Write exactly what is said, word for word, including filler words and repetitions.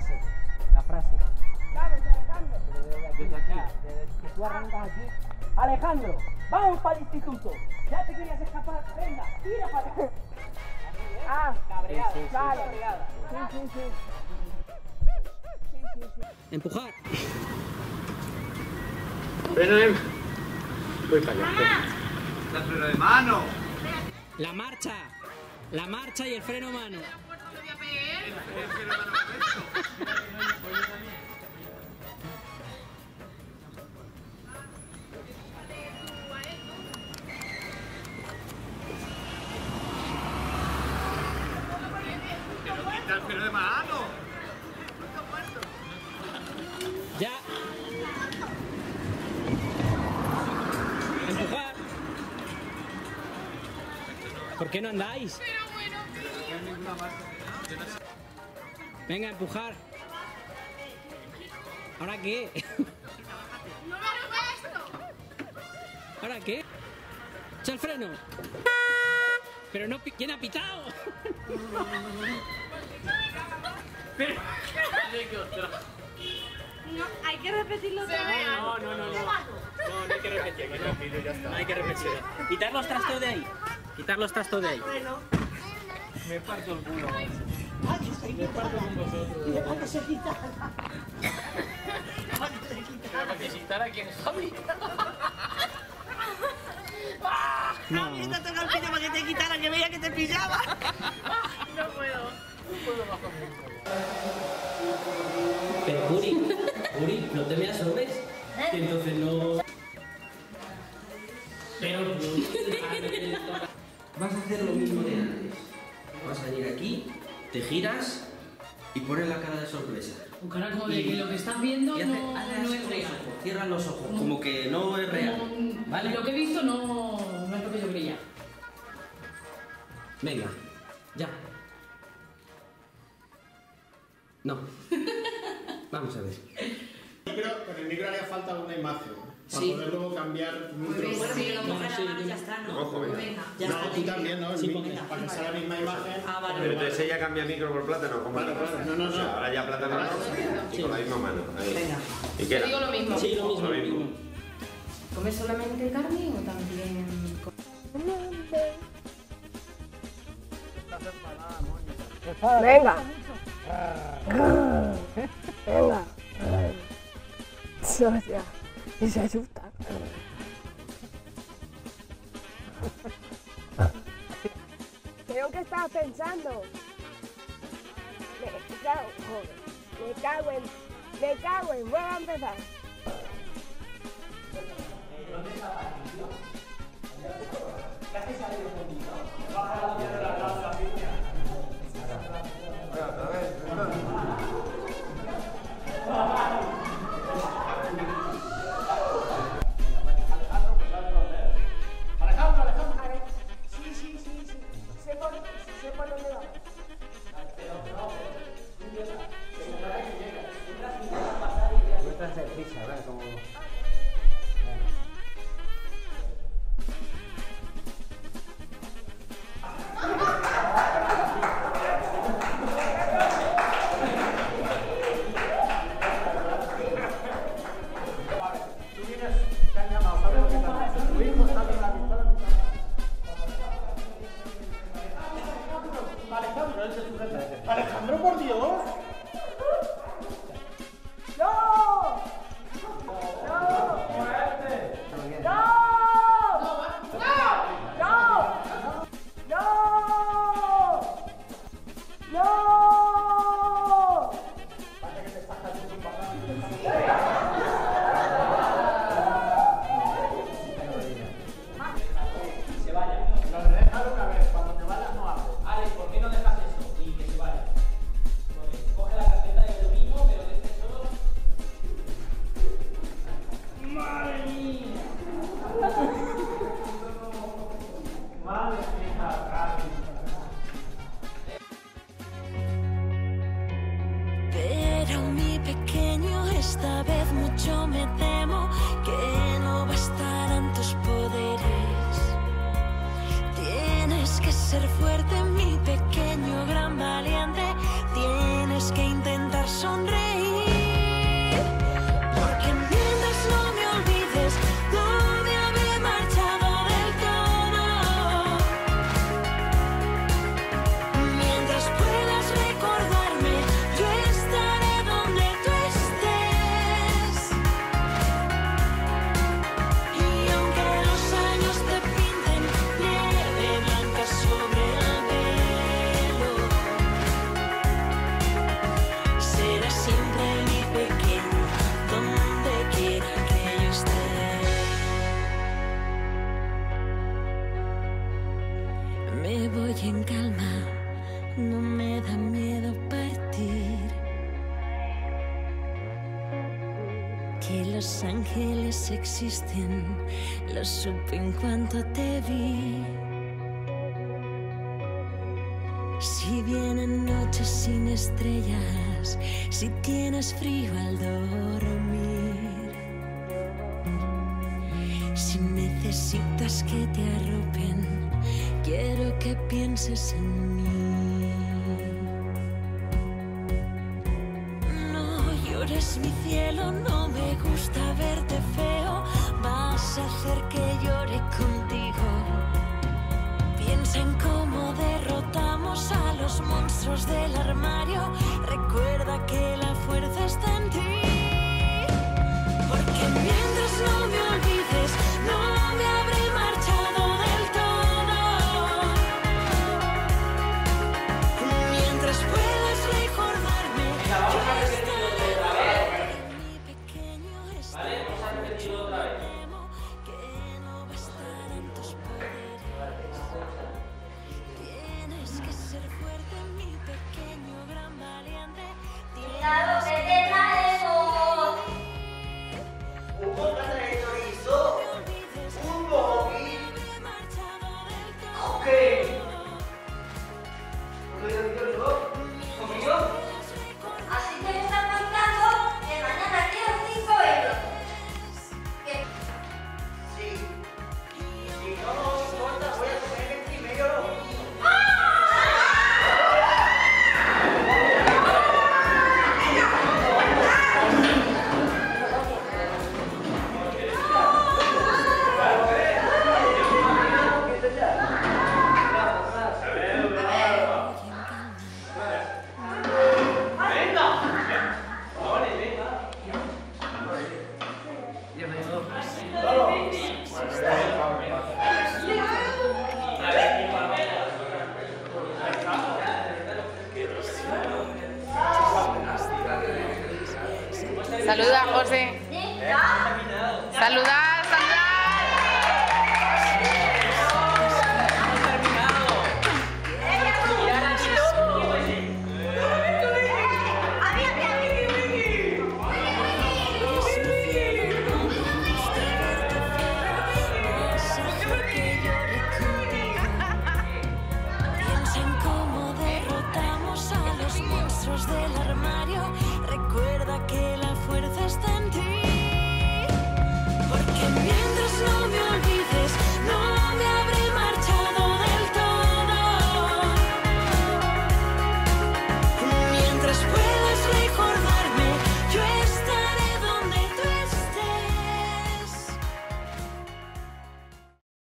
frase, la frase. Vamos, Alejandro. Pero desde aquí, desde aquí, desde que tú arrancas aquí. Alejandro, vamos para el instituto. Ya te querías escapar, venga, tira para acá. Ah, Cabreada, sí, sí, sí. vale. Cabreada. Sí, sí, sí. Sí, sí, sí. Empujar. Freno de... Voy para allá. ¡La freno de mano! La marcha, la marcha y el freno mano. ¡Quita el freno de mano! Ya. Empujar. ¿Por qué no andáis? Venga, empujar. ¿Ahora qué? ¿Ahora qué? ¡Echa el freno! Pero no, pi- ¿quién ha pitado? Pero... No, hay que repetirlo otra vez. No, no, no, no. No, no hay que repetir. No, no hay que repetir. Quitar los trastos de ahí. Quitar los trastos de ahí. Me parto el culo. Me parto con vosotros. ¿A que se quita? Para que se quitara quién, Javi. No. Te toca el pito para que te quitara, que veía que te pillaba. No puedo. Pero Uri, Uri, no te me asomes. Que entonces no... Pero... Vas a hacer lo mismo de antes. Vas a venir aquí, te giras y pones la cara de sorpresa. Un cara como de que lo que estás viendo Y no, hace- hace no así es con los real. ojos, cierra los ojos, como que no es real. Como- ¿Vale? Lo que he visto no, no es lo que yo creía. Venga, ya. No. Vamos a ver. Pero con el micro haría falta una imagen. Para Sí. poder luego cambiar micro. Bueno, que lo coja sí, la mano y ya sí. está, ¿no? Ojo, venga. Venga. Ya No, está. tú también, ¿no? El Sí, micro, venga. para que sea la misma imagen. Ah, vale. Pero entonces ella cambia micro por plátano, ¿cómo Claro, es? claro. No, no, O sea, no. ahora ya plátano no, y con la misma mano. Ahí. Venga. ¿Y qué Te era? digo lo mismo. Sí, lo mismo, Lo lo mismo. mismo. ¿Comes solamente carne o también...? Venga. Venga. O sea, y se asusta. ¿Pero qué estabas pensando? Me cago, joder. Me cago en... Me cago en... Voy a empezar. Sí, sí, sí, sí. Sé por, sé por dónde va. Vuelta a hacer prisa, ¿verdad? Como... Alejandro, por Dios. ¡No! ¡No! ¡No! ¡No! ¡No! ¡No! Alex, ¿por qué no dejas eso? Y que se vaya. Coge la carpeta y lo mismo, pero de este solo. ¡Madre mía! ¡Madre mía! Pero mi pequeño, esta vez mucho me temo que no bastarán tus poderes. Tienes que ser fuerte, mi pequeño gran valiente. Tienes que intentar sonreír. voy en calma, no me da miedo partir. Que los ángeles existen, lo supe en cuanto te vi. Si vienen noches sin estrellas, si tienes frío al dormir, si necesitas que te arropen, quiero que pienses en mí. No llores mi cielo, no me gusta verte feo, vas a hacer que llore contigo. Piensa en cómo derrotamos a los monstruos del armario. Recuerda que la fuerza está en ti. Porque mientras no me olvides, no me habré marchado del todo. Mientras puedas recordarme que estás mi pequeño Vale, vamos a repetirlo otra vez. que no va a estar en tus poderes. Tienes que ser fuerte, mi pequeño gran valiente. Cuidado que te traemos. Un bocata de chorizo. Un boquín. Ok. ¿Lo digo yo? ¿Conmigo? Así que me están contando que mañana quiero cinco euros. ¿Qué? Sí. Si no importa, voy a comer el primero. Saluda, José. Saluda, saluda. Piensa en cómo derrotamos a los monstruos del armario. Recuerda que la fuerza está en